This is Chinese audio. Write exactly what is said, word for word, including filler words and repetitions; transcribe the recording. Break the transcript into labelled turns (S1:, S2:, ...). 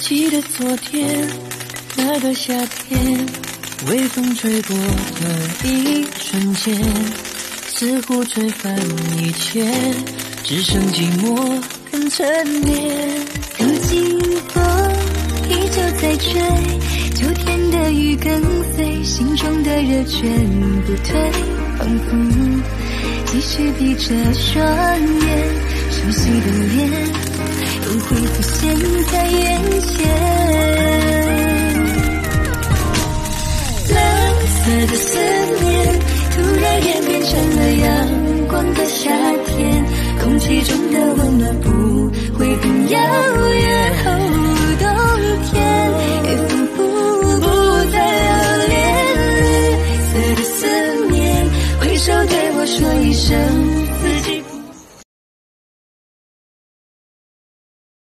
S1: 记得昨天那个夏天，微风吹过的一瞬间，似乎吹翻一切，只剩寂寞跟沉淀。
S2: 如今风依旧在吹，秋天的雨跟随，心中的热全不退，仿佛继续闭着双眼，熟悉的脸又会浮现在眼前。蓝色的思念突然演变成了阳光的夏天，空气中的温暖不会很遥远，哦，冬天也仿佛不再留恋。绿色的思念挥手对我说一声